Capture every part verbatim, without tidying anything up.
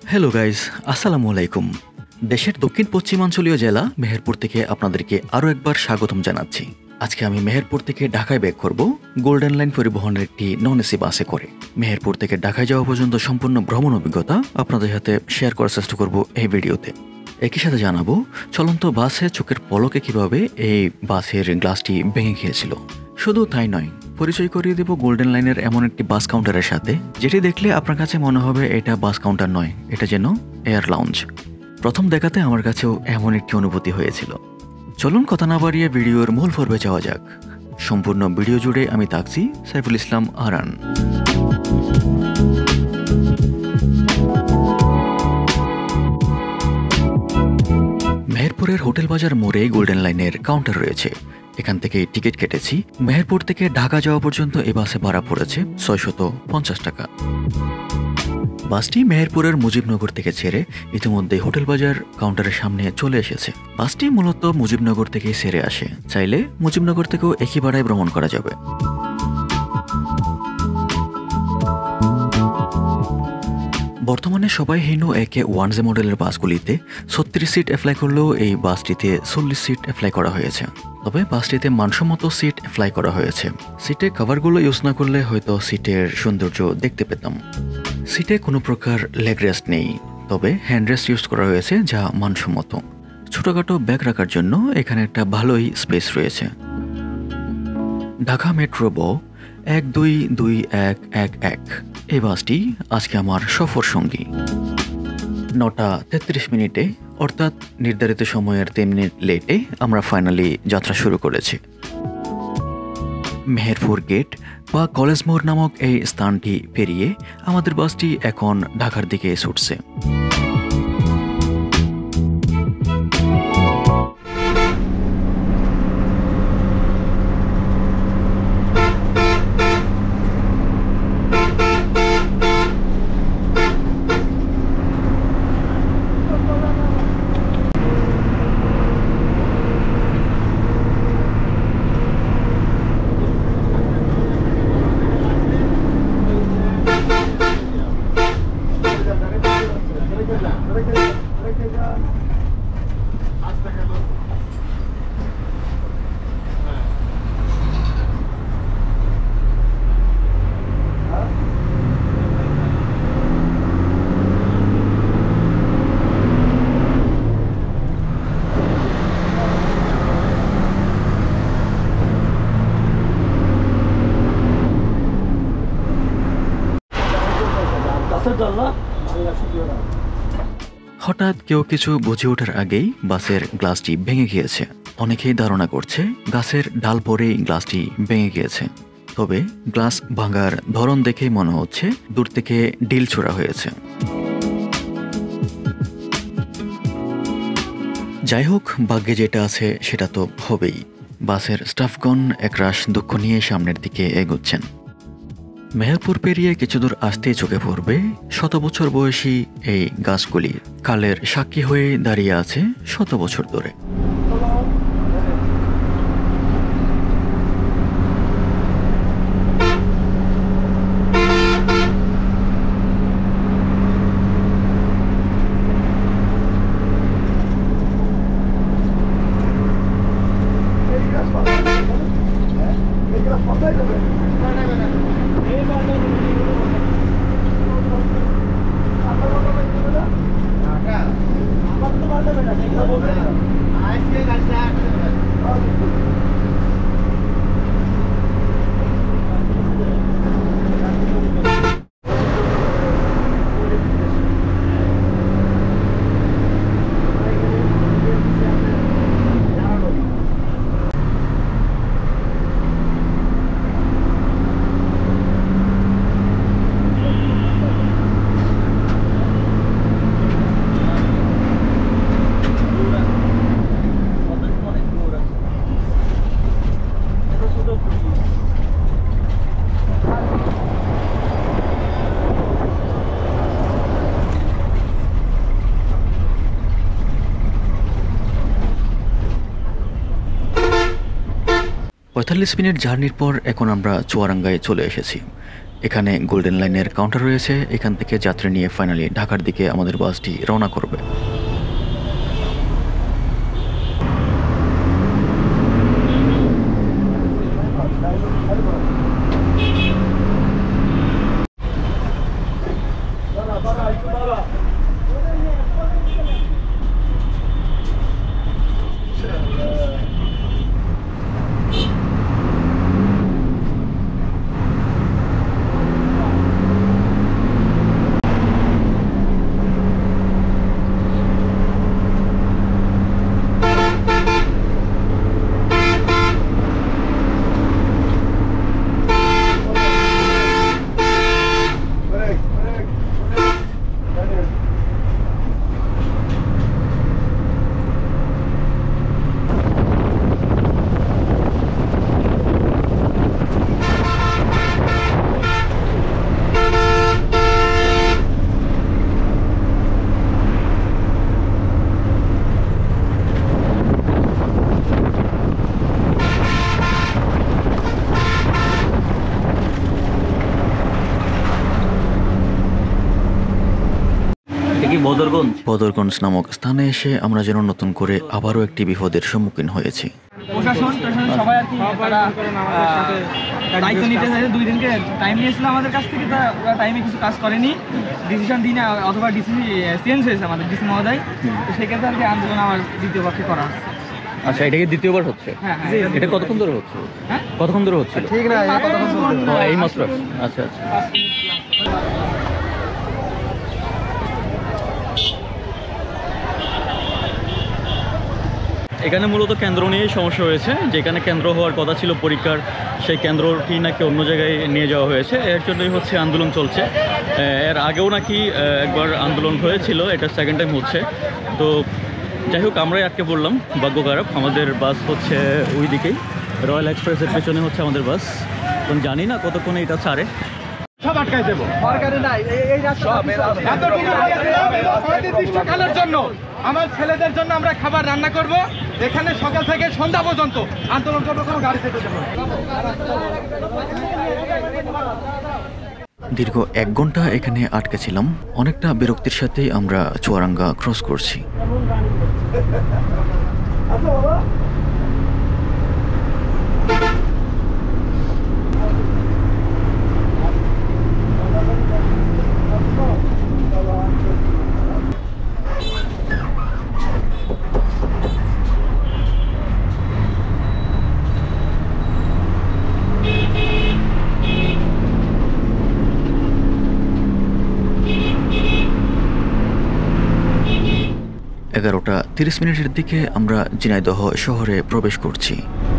Hello guys, আসসালামু আলাইকুম। দেশের দক্ষিণ পশ্চিমাঞ্চলীয় জেলা মেহেরপুর থেকে আপনাদেরকে আরও একবার স্বাগতম জানাচ্ছি। আজকে আমি মেহেরপুর থেকে ঢাকায় ব্যাক করব গোল্ডেন লাইন পরিবহনের একটি নন এসি বাসে করে। মেহেরপুর থেকে ঢাকায় যাওয়া পর্যন্ত সম্পূর্ণ ভ্রমণ অভিজ্ঞতা আপনাদের সাথে শেয়ার করার চেষ্টা করব এই ভিডিওতে। একই সাথে জানাবো চলন্ত বাসে চোখের পলকে কিভাবে এই বাসের গ্লাসটি ভেঙে গিয়েছিল। শুধু তাই নয়, পরিচয় করিয়ে দেব গোল্ডেন লাইনের এমন একটি বাস কাউন্টারের সাথে যেটি দেখলে আপনার কাছে মনে হবে এটা বাস কাউন্টার নয়, এটা যেন এয়ার লাউঞ্জ। প্রথম দেখাতে আমার কাছেও এমন একটি অনুভূতি হয়েছিল। চলুন কথা না বাড়িয়ে ভিডিওর মূল পর্বে যাওয়া যাক। সম্পূর্ণ ভিডিও জুড়ে আমি থাকছি সাইফুল ইসলাম আরান। মেহেরপুরের হোটেল বাজার মোড়ে গোল্ডেন লাইনের কাউন্টার রয়েছে। এখান থেকে টিকিট কেটেছি। মেহেরপুর থেকে ঢাকা যাওয়া পর্যন্ত এই বাসে ভাড়া পড়েছে ছয়শত পঞ্চাশ টাকা। বাসটি মেহেরপুরের মুজিবনগর থেকে ছেড়ে ইতিমধ্যে হোটেল বাজার কাউন্টারের সামনে চলে এসেছে। বাসটি মূলত মুজিবনগর থেকে ছেড়ে আসে, চাইলে মুজিবনগর থেকেও একই ভাড়ায় ভ্রমণ করা যাবে। বর্তমানে সবাই হিনো একে ওয়ান জে মডেলের বাসগুলিতে ছত্রিশ সিট অ্যাপ্লাই করলেও এই বাসটিতে চল্লিশ সিট অ্যাপ্লাই করা হয়েছে। তবে বাসটিতে মানসম্মত সিট অ্যাপ্লাই করা হয়েছে। সিটে কভারগুলো ইউজ না করলে হয়তো সিটের সৌন্দর্য দেখতে পেতাম। সিটে কোনো প্রকার লেগ রেস্ট নেই, তবে হ্যান্ড রেস্ট ইউজ করা হয়েছে যা মানসম্মত। ছোটোখাটো ব্যাগ রাখার জন্য এখানে একটা ভালোই স্পেস রয়েছে। ঢাকা মেট্রো ব এক দুই দুই এক এক এক এই বাসটি আজকে আমার সফর সঙ্গী। নটা তেত্রিশ মিনিটে অর্থাৎ নির্ধারিত সময়ের তিন মিনিট লেটে আমরা ফাইনালি যাত্রা শুরু করেছি। মেহেরপুর গেট বা কলেজ মোড় নামক এই স্থানটি পেরিয়ে আমাদের বাসটি এখন ঢাকার দিকে ছুটছে। হঠাৎ কেউ কিছু বুঝে ওঠার আগেই বাসের গ্লাসটি ভেঙে গিয়েছে। অনেকেই ধারণা করছে গাছের ডাল পরেই গ্লাসটি ভেঙে গিয়েছে, তবে গ্লাস ভাঙার ধরন দেখেই মনে হচ্ছে দূর থেকে ডিল ছোড়া হয়েছে। যাই হোক, ভাগ্যে যেটা আছে সেটা তো হবেই। বাসের স্টাফগণ একরাশ দুঃখ নিয়ে সামনের দিকে এগোচ্ছেন। মেহেরপুর পেরিয়ে কিছু দূর আসতেই চোখে পড়বে শত বছর বয়সী এই গাছগুলি কালের সাক্ষী হয়ে দাঁড়িয়ে আছে শত বছর ধরে। পঁয়তাল্লিশ মিনিট জার্নির পর এখন আমরা চুয়াডাঙ্গায় চলে এসেছি। এখানে গোল্ডেন লাইনের কাউন্টার রয়েছে, এখান থেকে যাত্রী নিয়ে ফাইনালি ঢাকার দিকে আমাদের বাসটি রওনা করবে। বদরগঞ্জ নামক স্থানে এসে আমরা যেন নতুন করে আবারও একটি বিপদের সম্মুখীন হয়েছি। প্রশাসন প্রশাসন সবাই আর কি তারা দায়িত্ব নিতে চাইছে, দুই দিনকে টাইম নিয়েছিল আমাদের কাছ থেকে, তারা ওরা টাইমে কিছু কাজ করেনি, ডিসিশন দিনে অথবা ডিসি চেঞ্জ হয়েছে আমাদের ডিসি মহোদয়, তো সেক্ষেত্রে আর কি আন্দোলন আমার দ্বিতীয় পক্ষে করা হচ্ছে। আচ্ছা, এটা কি দ্বিতীয়বার হচ্ছে? হ্যাঁ হ্যাঁ। এটা কতক্ষণ ধরে হচ্ছে? হ্যাঁ কতক্ষণ ধরে হচ্ছে? ঠিক না, এই মাত্র। আচ্ছা আচ্ছা। এখানে মূলত কেন্দ্র নিয়েই সমস্যা হয়েছে, যেখানে কেন্দ্র হওয়ার কথা ছিল পরীক্ষার, সেই কেন্দ্রটি নাকি অন্য জায়গায় নিয়ে যাওয়া হয়েছে, এর জন্যই হচ্ছে আন্দোলন চলছে। এর আগেও নাকি একবার আন্দোলন হয়েছিল, এটা সেকেন্ড টাইম হচ্ছে। তো যাই হোক, আমরাই আটকে পড়লাম, ভাগ্য খারাপ। আমাদের বাস হচ্ছে ওই দিকেই, রয়্যাল এক্সপ্রেসের পেছনে হচ্ছে আমাদের বাস। এখন জানি না কতক্ষণে এটা ছাড়ে। সব আটকাই দেবো, সরকারি নাই এই কালের জন্য আমার ছেলেদের জন্য আমরা খাবার রান্না করব, এখানে সকাল থেকে সন্ধ্যা পর্যন্ত আন্দোলন করবো, কোনো গাড়ি থেকে দেবো। দীর্ঘ এক ঘন্টা এখানে আটকে ছিলাম, অনেকটা বিরক্তির সাথেই আমরা চুয়াডাঙ্গা ক্রস করছি। এগারোটা তিরিশ মিনিটের দিকে আমরা ঝিনাইদহ শহরে প্রবেশ করছি।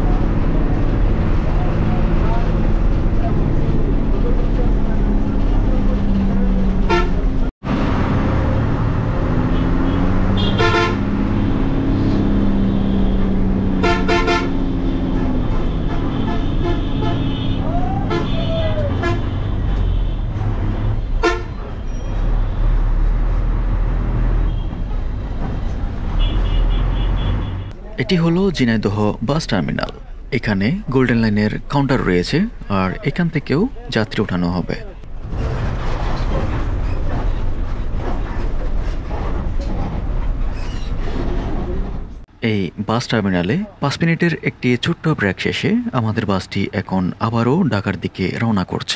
এটি হলো ঝিনাইদহ বাস টার্মিনাল। এখানে গোল্ডেন লাইনের কাউন্টার রয়েছে, আর এখান থেকেও যাত্রী ওঠানো হবে। এই বাস টার্মিনালে পাঁচ মিনিটের একটি ছোট্ট ব্রেক শেষে আমাদের বাসটি এখন আবারও ঢাকার দিকে রওনা করছে।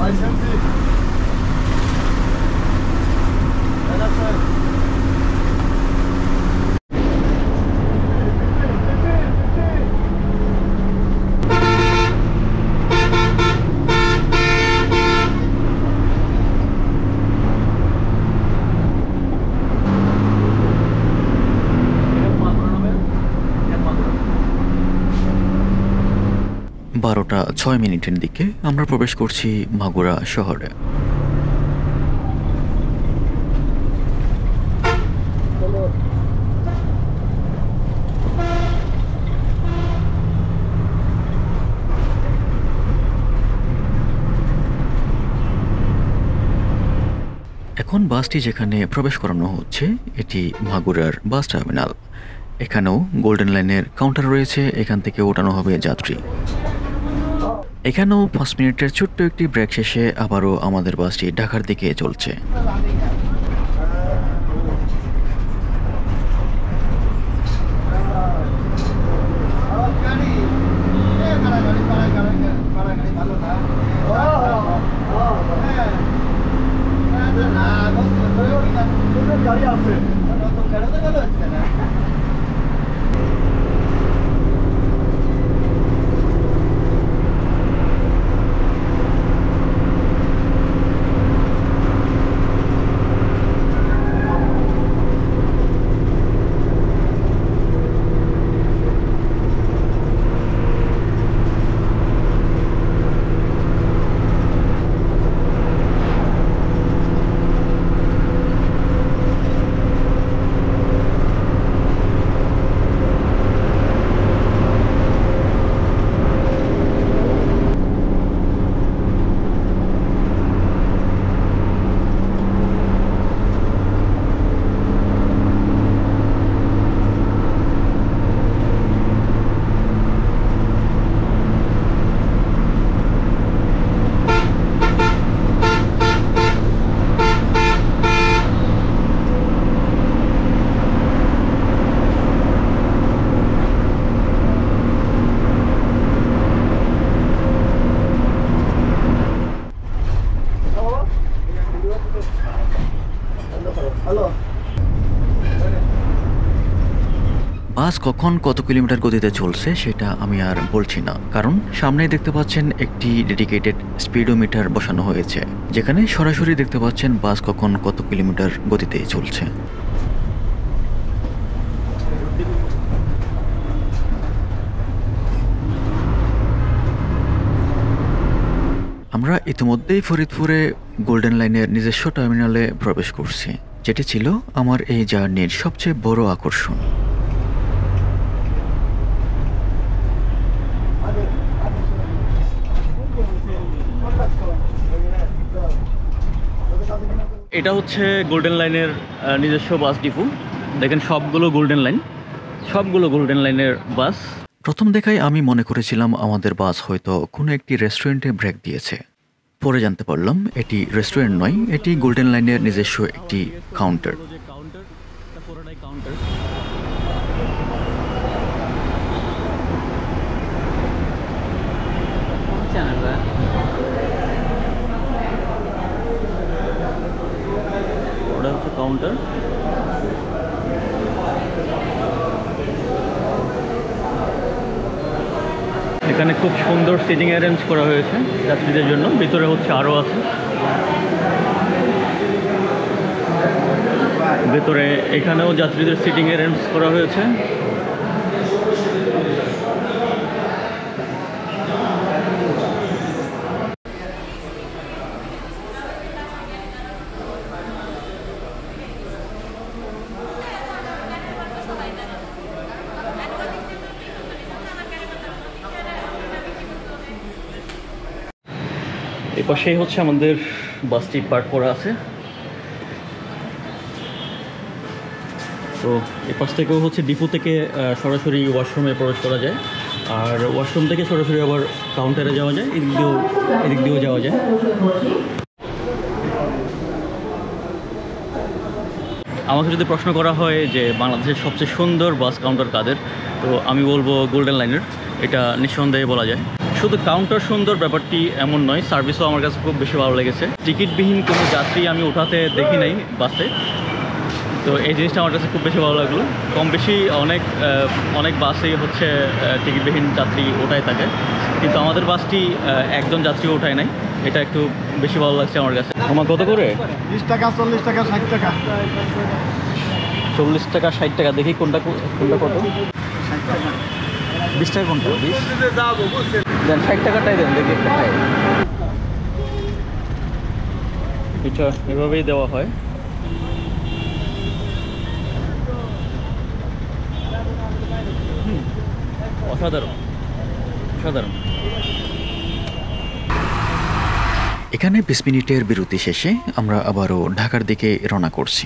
বারোটা ছয় মিনিটের দিকে আমরা প্রবেশ করছি মাগুরা শহরে। এখন বাসটি যেখানে প্রবেশ করানো হচ্ছে এটি মাগুরার বাস টার্মিনাল। এখানেও গোল্ডেন লাইনের কাউন্টার রয়েছে, এখান থেকে ওঠানো হবে যাত্রী। এখানেও পাঁচ মিনিটের ছোট্ট একটি ব্রেক শেষে আবারও আমাদের বাসটি ঢাকার দিকে চলছে। বাস কখন কত কিলোমিটার গতিতে চলছে সেটা আমি আর বলছি না, কারণ সামনেই দেখতে পাচ্ছেন একটি ডেডিকেটেড স্পিডোমিটার বসানো হয়েছে, যেখানে সরাসরি দেখতে পাচ্ছেন বাস কখন কত কিলোমিটার গতিতে চলছে। আমরা ইতিমধ্যেই ফরিদপুরে গোল্ডেন লাইনের নিজস্ব টার্মিনালে প্রবেশ করছি, যেটি ছিল আমার এই জার্নির সবচেয়ে বড় আকর্ষণ। এটা হচ্ছে গোল্ডেন লাইনের নিজস্ব বাস ডিপো। দেখেন সবগুলো গোল্ডেন লাইন, সবগুলো গোল্ডেন লাইনের বাস। প্রথম দেখায় আমি মনে করেছিলাম আমাদের বাস হয়তো কোনো একটি রেস্টুরেন্টে ব্রেক দিয়েছে, পরে জানতে পারলাম এটি রেস্টুরেন্ট নয়, এটি গোল্ডেন লাইনের নিজস্ব একটি কাউন্টার। ওটা হচ্ছে কাউন্টার। এখানে খুব সুন্দর সিটিং অ্যারেঞ্জ করা হয়েছে যাত্রীদের জন্য, ভিতরে হচ্ছে আরও আছে। ভেতরে এখানেও যাত্রীদের সিটিং অ্যারেঞ্জ করা হয়েছে। এই পাশেই হচ্ছে আমাদের বাসটি পার্ক করা আছে। তো এই পাশ থেকেও হচ্ছে ডিপো থেকে সরাসরি ওয়াশরুমে প্রবেশ করা যায়, আর ওয়াশরুম থেকে সরাসরি আবার কাউন্টারে যাওয়া যায়, এদিক দিয়েও এদিক দিয়েও যাওয়া যায়। আমাকে যদি প্রশ্ন করা হয় যে বাংলাদেশের সবচেয়ে সুন্দর বাস কাউন্টার কাদের, তো আমি বলবো গোল্ডেন লাইনের। এটা নিঃসন্দেহে বলা যায়। শুধু কাউন্টার সুন্দর ব্যাপারটি এমন নয়, সার্ভিসও আমার কাছে খুব বেশি ভালো লেগেছে। টিকিটবিহীন কোনো যাত্রী আমি ওঠাতে দেখি নাই বাসে, তো এই জিনিসটা আমার কাছে খুব বেশি ভালো লাগলো। কম বেশি অনেক অনেক বাসেই হচ্ছে টিকিটবিহীন যাত্রী ওঠায় থাকে, কিন্তু আমাদের বাসটি একজন যাত্রী ওঠায় নাই, এটা একটু বেশি ভালো লাগছে আমার কাছে। আমার কত করে? বিশ টাকা, চল্লিশ টাকা, ষাট টাকা। চল্লিশ টাকা, ষাট টাকা। দেখি কোনটা কোনটা কত? বিশ টাকা কোনটা? বিশ দেন, ষাট টাকাটাই দেন দেখি একটা খাই। এটা এভাবেই দেওয়া হয়। অসাধারণ, অসাধারণ। এখানে বিশ মিনিটের বিরতি শেষে আমরা আবারও ঢাকার দিকে রওনা করছি।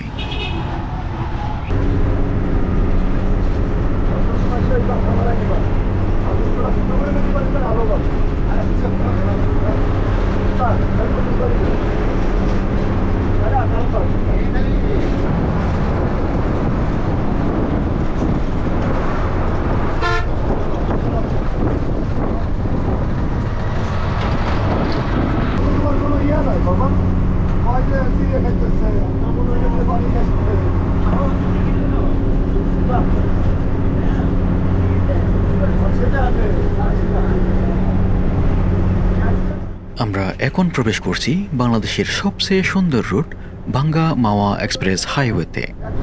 আমরা এখন প্রবেশ করছি বাংলাদেশের সবচেয়ে সুন্দর রুট ভাঙ্গা মাওয়া এক্সপ্রেস হাইওয়েতে।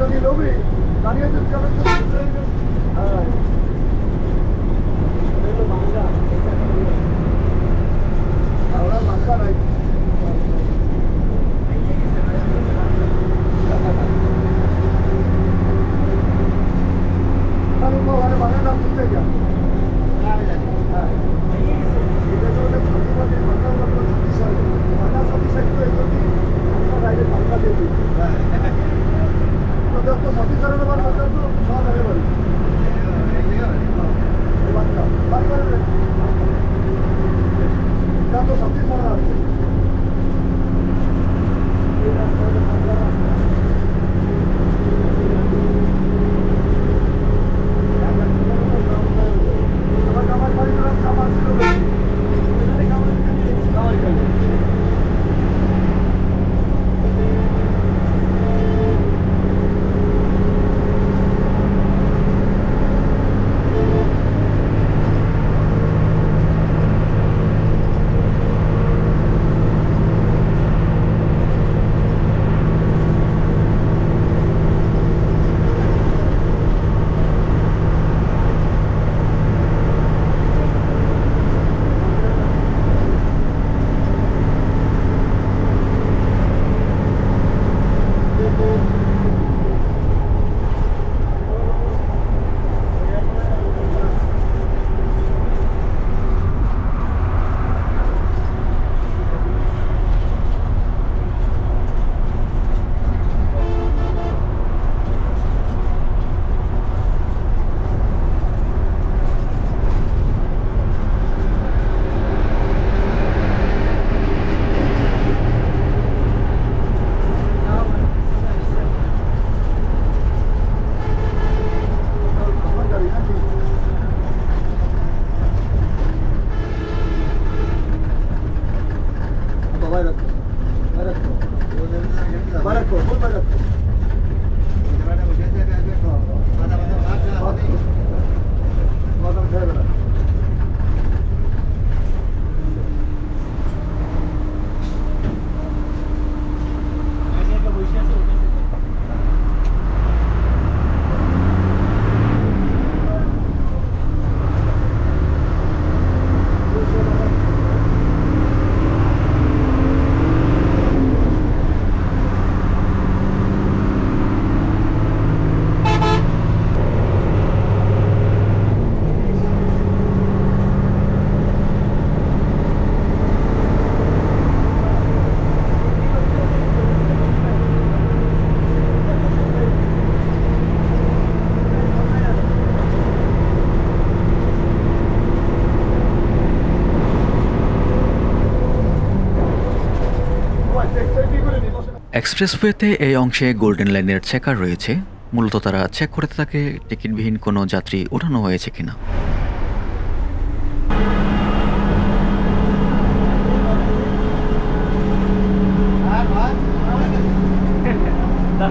এক্সপ্রেসওয়েতে এই অংশে গোল্ডেন লাইনের চেকার রয়েছে। মূলত তারা চেক করে থাকে টিকিটবিহীন কোনো যাত্রী ওঠানো হয়েছে কিনা।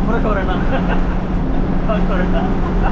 তারপরে করে না করে না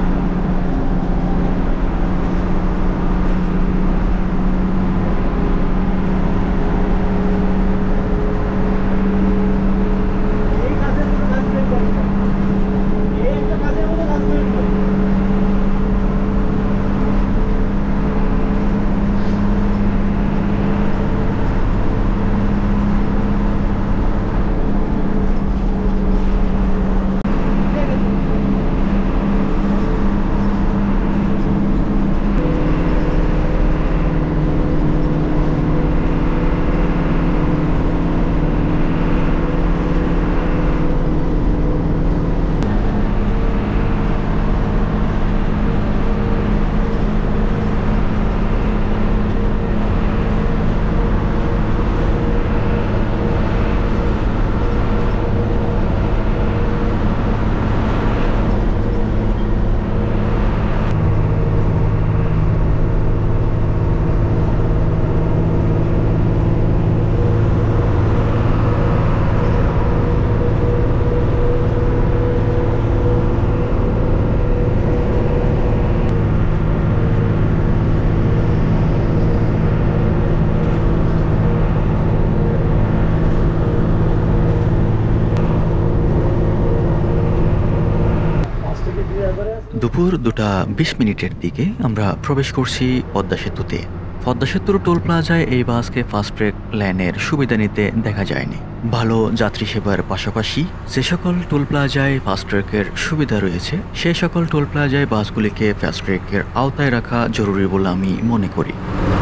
দুপুর দুটা বিশ মিনিটের দিকে আমরা প্রবেশ করছি পদ্মা সেতুতে। পদ্মা সেতুর টোল প্লাজায় এই বাসকে ফাস্ট ট্র্যাক লেনের সুবিধা নিতে দেখা যায়নি। ভালো যাত্রী সেবার পাশাপাশি যে সকল টোল প্লাজায় ফাস্ট ট্র্যাকের সুবিধা রয়েছে সেই সকল টোল প্লাজায় বাসগুলিকে ফাস্ট ট্র্যাকের আওতায় রাখা জরুরি বলে আমি মনে করি।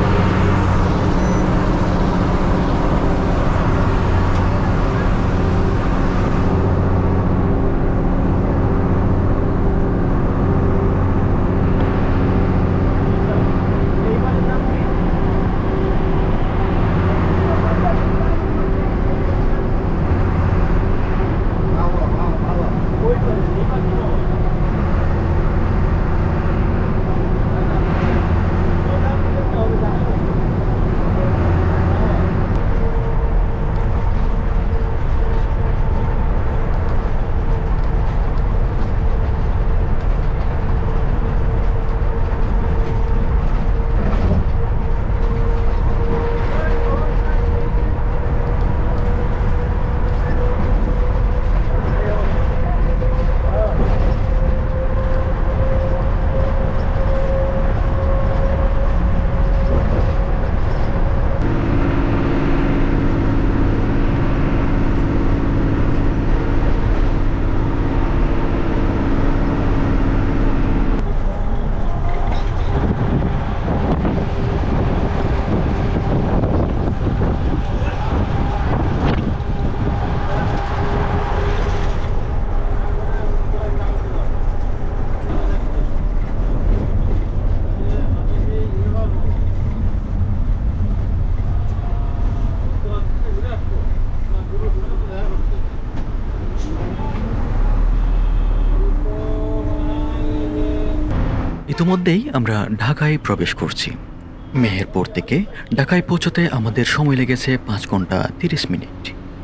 ইতিমধ্যেই আমরা ঢাকায় প্রবেশ করছি। মেহেরপুর থেকে ঢাকায় পৌঁছতে আমাদের সময় লেগেছে পাঁচ ঘন্টা তিরিশ মিনিট।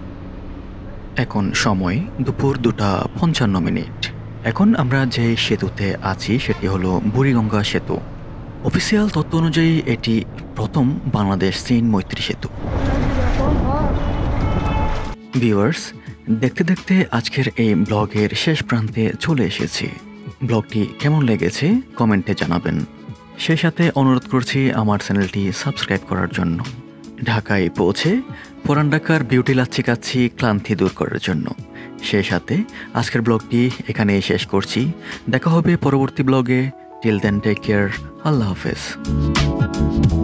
এখন সময় দুপুর দুটা পঞ্চান্ন মিনিট। এখন আমরা যে সেতুতে আছি সেটি হলো বুড়িগঙ্গা সেতু। অফিসিয়াল তথ্য অনুযায়ী এটি প্রথম বাংলাদেশ চীন মৈত্রী সেতু। ভিউয়ার্স, দেখতে দেখতে আজকের এই ব্লগের শেষ প্রান্তে চলে এসেছি। ব্লগটি কেমন লেগেছে কমেন্টে জানাবেন। সেই সাথে অনুরোধ করছি আমার চ্যানেলটি সাবস্ক্রাইব করার জন্য। ঢাকায় পৌঁছে পুরান ঢাকার বিউটি লাচ্ছি কাচ্ছি ক্লান্তি দূর করার জন্য। সেই সাথে আজকের ব্লগটি এখানেই শেষ করছি। দেখা হবে পরবর্তী ব্লগে। Till then take care. আল্লাহ হাফেজ।